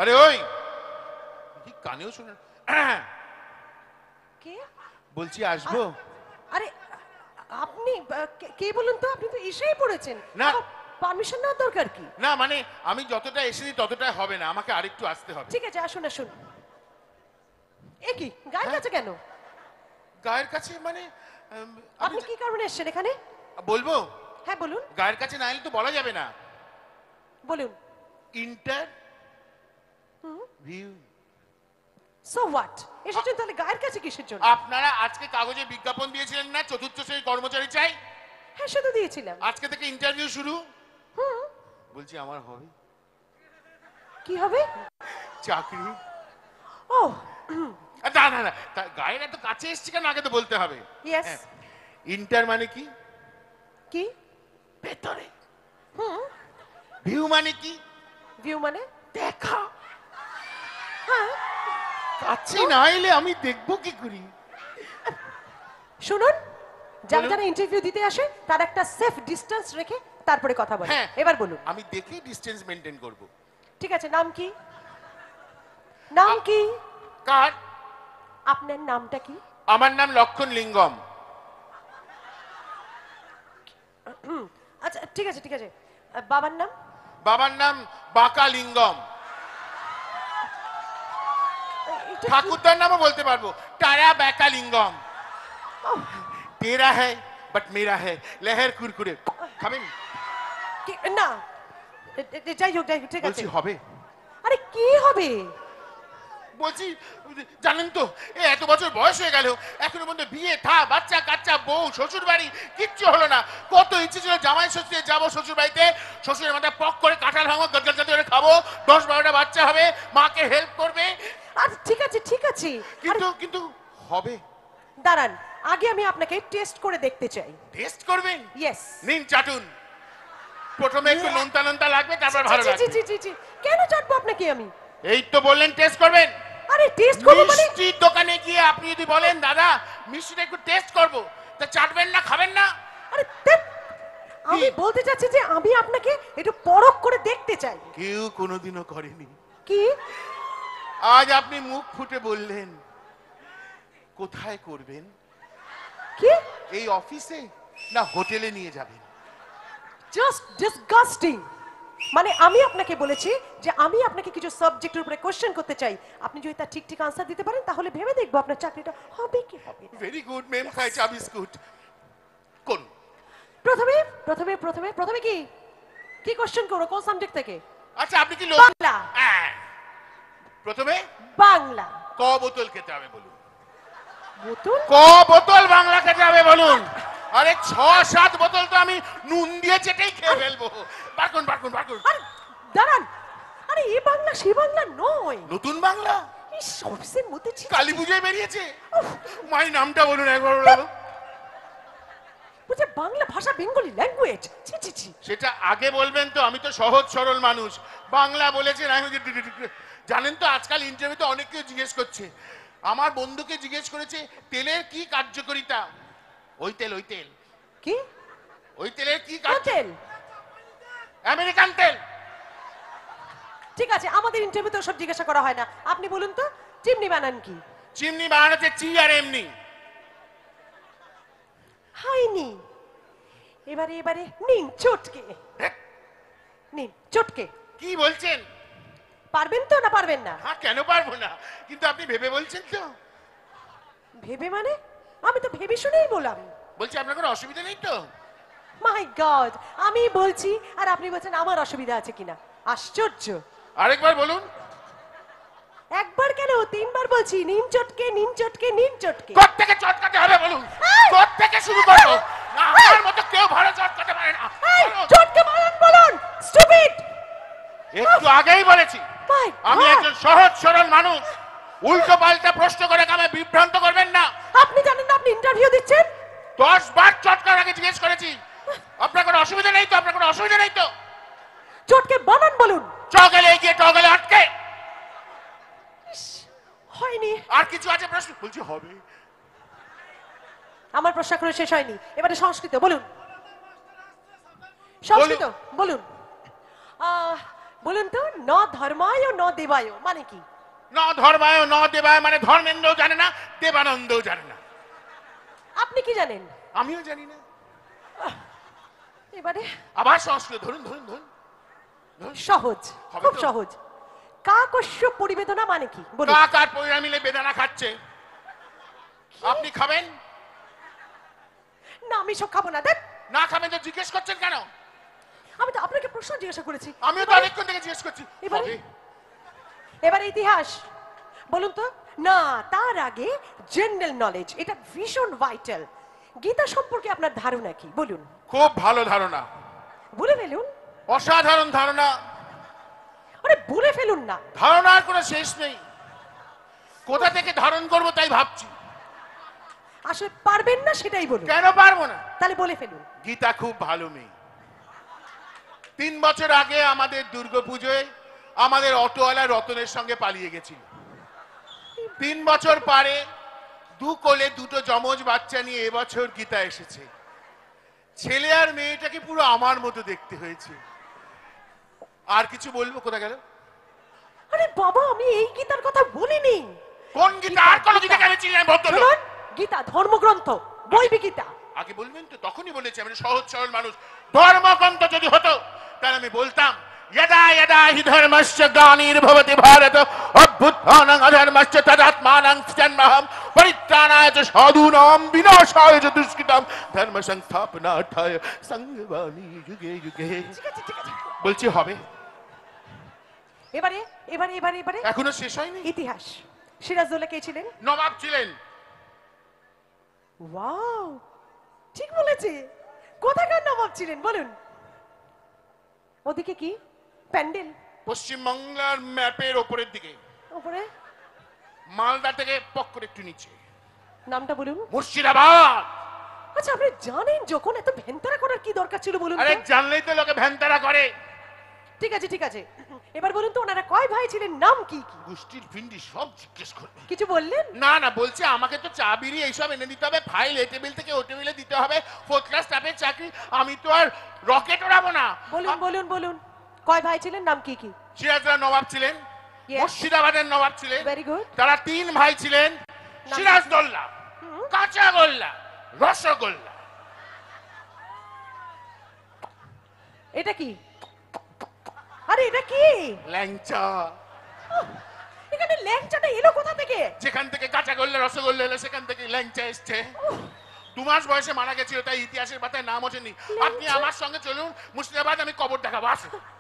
আরে ওই কি কানেও শুনে কে বলছি আসবো? আরে আপনি কে বলুন তো? আপনি তো এসেই পড়েছেন, না পারমিশন নেওয়ার দরকার কি? না মানে আমি যতটা এসেছি ততটাই হবে না, আমাকে আরেকটু আসতে হবে। ঠিক আছে, আসুন আসুন। এ কি গায়ের কাছে কেন? গায়ের কাছে মানে আপনি কি কারণে এসেছেন এখানে? বলবো? হ্যাঁ বলুন। গায়ের কাছে না এলে তো বলা যাবে না। বলুন। ইন্টারভিউ। So what? এসেছেন তাহলে গায়ের কাছে কিসের জন্য? আপনারা আজকে কাগজে বিজ্ঞাপন দিয়েছিলেন না, চতুর্থ শ্রেণীর কর্মচারী চাই? হ্যাঁ সে তো দিয়েছিলাম। আজকে থেকে ইন্টারভিউ শুরু। বলছি আমার হবে? কি হবে? চাকরি। ও না না না, গায়ের এত কাছে এসছি কেন, আগে তো বলতে হবে। ইয়েস। ইন্টার মানে কি? কি? ভেতরে। ভিউ মানে কি? ভিউ মানে দেখা। হ্যাঁ কাছে না এলে আমি দেখবো কি করি? শুনুন, যারা যারা ইন্টারভিউ দিতে আসে তার একটা সেফ ডিসটেন্স রেখে তারপরে কথা বলে। এবার বলুন। আমি দেখেই ডিসটেন্স মেইনটেইন করব। ঠিক আছে, নাম কি? নাম কি? কার? আপনার নামটা কি? আমার নাম লক্ষণ লিঙ্গম। আচ্ছা ঠিক আছে ঠিক আছে, বাবার নাম? বাবার নাম বাকা লিঙ্গম। ঠাকুরদার নামও বলতে পারবো, টারা বাকা লিঙ্গম। তেরা है बट मेरा है, লহের কুরকুরে। খাবেন? না যাই হোক ঠিক আছে। বলছি হবে? আরে কি হবে? বলছি জানেন তো এত বছর বয়স হয়ে গেল এখনো পর্যন্ত বিয়ে থা বাচ্চা কাচ্চা বউ শ্বশুর বাড়ি কিচ্ছু হলো না। কত ইচ্ছে ছিল জামাই ষষ্ঠীতে যাবো শ্বশুর বাড়িতে, শ্বশুরের মাথায় পক করে কাঁঠাল ভাঙবো, গদগদ করে খাবো, 10-12টা বাচ্চা হবে, মাকে হেল্প করবে। আর ঠিক আছে ঠিক আছে, কিন্তু হবে? দাঁড়ান, আগে আমি আপনাকে টেস্ট করে দেখতে চাই। টেস্ট করবেন? ইয়েস। নিন চাটুন। প্রথমে একটু নোনতা নোনতা লাগবে, তারপর ভালো লাগবে। জি জি জি, কেন চাটবো আপনাকে আমি? এই তো বললেন টেস্ট করবেন। আরে টেস্ট করব মানে? মিষ্টির দোকানে গিয়ে আপনি যদি বলেন দাদা মিষ্টিটা একটু টেস্ট করব, তা চাটবেন না, খাবেন না? আরে আমি বলতে চাচ্ছি যে আমি আপনাকে একটু পরখ করে দেখতে চাই। কেউ কোনোদিনও করেনি। কি? আজ আপনি মুখ ফুটে বললেন। কোথায় করবেন? কি? এই অফিসে না হোটেলে নিয়ে যাবেন? Just disgusting. মানে আমি আপনাকে বলেছি যে আমি আপনাকে কিছু সাবজেক্টের উপরে কোশ্চেন করতে চাই, আপনি যদি তার ঠিক ঠিক আনসার দিতে পারেন তাহলে ভেবে দেখবো আপনার চাকরিটা হবে কি হবে না। ভেরি গুড মেম, খাই চা বিস্কুট। কোন প্রথমে প্রথমে প্রথমে প্রথমে কি কি কোশ্চেন করব, কোন সাবজেক্ট থেকে? আচ্ছা আপনি কি বাংলা। প্রথমে বাংলা। ক বোতল খেতে হবে বলুন? বোতল? ক বোতল বাংলা খেতে হবে বলুন? আরে 6-7 বোতল তো আমি নুন দিয়ে চেটেই খেয়ে ফেলবো। বারকুন বারকুন বারকুন। আরে দাঁড়ান, আরে এই বাংলা সেই বাংলা নয়, নতুন বাংলা। এই অফিসের মধ্যে কালী পুজোয় বেরিয়েছে। মাই নামটা বলুন একবার বলো। বুঝে বাংলা ভাষা বেঙ্গলি ল্যাঙ্গুয়েজ। ছি ছি ছি। সেটা আগে বলবেন তো, আমি তো সহজ সরল মানুষ। বাংলা বলেছেন আমি জানেন তো আজকাল ইন্টারভিউতে অনেক কেউ জিজ্ঞেস করছে। আমার বন্ধুকে জিজ্ঞেস করেছে তেলের কি কার্যকারিতা। ওই তেল কি? ওই তেলের কি তেল? আমেরিকান তেল। ঠিক আছে, আমাদের ইন্টারভিউতে সব জিজ্ঞাসা করা হয় না। আপনি বলুন তো চিমনি বানান কি? চিমনি বানাচ্ছে চি আর এমনি। হয়নি। এবারে নিন চটকে। নিন চটকে। কি বলছেন? পারবেন তো না পারবেন না? হ্যাঁ কেন পারবো না, কিন্তু আপনি ভেবে বলছেন তো? ভেবে মানে? আমি তো ভেবে শুনেই বললাম। বলছি আপনার কোনো অসুবিধা নেই তো? মাই গড, আমি বলছি আর আপনি বলছেন আমার অসুবিধা আছে কিনা। আশ্চর্য। আরেকবার বলুন। একবার কেন, 3বার বলছি। নিন চটকে নিন চটকে নিন চটকে। কোত্থেকে চটকাতে হবে বলুন? কোত্থেকে শুরু করব? না আমার মতো কেউ ভালো চটকাতে পারে না। চটকে বানান বলুন। স্টুপিড। একটু আগেই বলেছি আমি একজন সহজ সরল মানুষ। উল্টো পাল্টা প্রশ্ন করে আমায় বিভ্রান্ত করবেন না। আপনি জানেন না আপনি ইন্টারভিউ দিচ্ছেন? 10 বার চটকার আগে জিজ্ঞেস করেছি আপনার কোনো অসুবিধা নেই তো? আপনার কোনো অসুবিধা নেই তো? চটকে বানান বলুন। চগলে গিয়ে টগলে আটকে। হয়নি। আর কিছু আছে প্রশ্ন? বলছি হবে। আমার প্রশ্ন এখনো শেষ হয়নি। এবারে সংস্কৃত বলুন। সংস্কৃত বলুন। বলুন তো, ন ধর্মায় ন দেবায় মানে কি? ন ধর্মায় ন দেবায় মানে ধর্মেন্দ্রও জানে না, দেবানন্দও জানে না। আপনি কি জানেন? আমিও জানি না। এবারে আবার সংস্কৃত ধরুন ধরুন ধরুন। সহজ, হবে খুব তো? সহজ। কাকস্য পরিবেদনা মানে কি বলুন? কাক আর পয়রা মিলে বেদানা খাচ্ছে। আপনি খাবেন? না, আমি সব খাবো না। দেখ, না খাবেন তো জিজ্ঞেস করছেন কেন? আমি তো আপনাকে প্রশ্ন জিজ্ঞাসা করেছি। আমিও তো এবারে- অনেকক্ষণ থেকে জিজ্ঞেস করছি। এবারে? হবে? এবারে ইতিহাস বলুন তো। না, তার আগে জেনারেল নলেজ, এটা ভীষণ ভাইটাল। গীতা সম্পর্কে আপনার ধারণা কি বলুন? খুব ভালো ধারণা, বলে ফেলুন। অসাধারণ ধারণা। আরে বলে ফেলুন না। ধারণার কোনো শেষ নেই। কোথা থেকে ধারণ করব তাই ভাবছি। আসলে পারবেন না সেটাই বলুন। কেন পারবো না? তাহলে বলে ফেলুন। গীতা খুব ভালো মেয়ে। 3 বছর আগে আমাদের দুর্গাপুজোয় আমাদের অটোওয়ালা রতনের সঙ্গে পালিয়ে গেছিল। 3 বছর পরে 2 কোলে 2টো যমজ বাচ্চা নিয়ে এবছর গীতা এসেছে। ছেলে আর মেয়েটাকে পুরো আমার মতো দেখতে হয়েছে। আর কিছু বলবো? কোথা গেল? আরে বাবা, আমি এই গীতার কথা বলিনি। কোন গীতা? আর কোন গীতাকে আমি চিনি না ভদ্রলোক। শুনুন, গীতা ধর্মগ্রন্থ, বৈবি গীতা। আগে বলবেন তো, তখনই বলেছি আমি সহজ সরল মানুষ। ধর্মগ্রন্থ যদি হতো তাহলে আমি বলতাম यदा यदा हि धर्मस्य ग्लानिर्भवति भारत अभ्युत्थानं अधर्मस्य तदात्मानं सृजाम्यहं परित्राणाय च साधूनां विनाशाय च दुष्कृतां धर्म संस्थापनार्थाय संघवामि युगे युगे। ঠিক আছে, ঠিক আছে। বলছি হবে? এবারে এবারে এবারে এবারে এখনো শেষ হয়নি। ইতিহাস। সিরাজদৌল্লা কে ছিলেন? নবাব ছিলেন। ওয়াও, ঠিক বলেছে। কোথাকার নবাব ছিলেন বলুন? ওদিকে কি প্যান্ডেল? পশ্চিমবাংলার ম্যাপের ওপরের দিকে, উপরে মালদা থেকে পক করে একটু নিচে। নামটা বলুন। মুর্শিদাবাদ। আচ্ছা, আপনি জানেন যখন, এত ভেন্তারা করার কি দরকার ছিল বলুন আরে তো? জানলেই তো লোকে ভ্যানতারা করে। ঠিক আছে, ঠিক আছে। এবার বলুন তো, ওনারা কয় ভাই ছিলেন, নাম কি কি? গোষ্ঠীর পিন্ডি সব জিজ্ঞেস করবে। কিছু বললেন? না না, বলছে আমাকে তো চা বিড়ি এইসব এনে দিতে হবে, ফাইল এ টেবিল থেকে ও টেবিলে দিতে হবে, 4th ক্লাস স্টাফের চাকরি। আমি তো আর রকেট ওড়াবো না। বলুন বলুন বলুন, কয় ভাই ছিলেন, নাম কি কি? সিরাজদার নবাব ছিলেন, Yes. মুর্শিদাবাদের নবাব ছিলেন। Very good. তারা 3 ভাই ছিলেন, নাম সিরাজদৌল্লা, কাঁচাগোল্লা, রসগোল্লা। এটা কি? আরে এটা কি? ল্যাংচা। এখানে ল্যাংচাটা এলো কোথা থেকে? যেখান থেকে কাঁচাগোল্লা রসগোল্লা এলো সেখান থেকে ল্যাংচা এসছে। 2 মাস বয়সে মারা গেছিল, তাই ইতিহাসের পাতায় নাম ওঠেনি। আপনি ল্যাংচা? আমার সঙ্গে চলুন মুর্শিদাবাদ, আমি কবর দেখাবো। আসুন।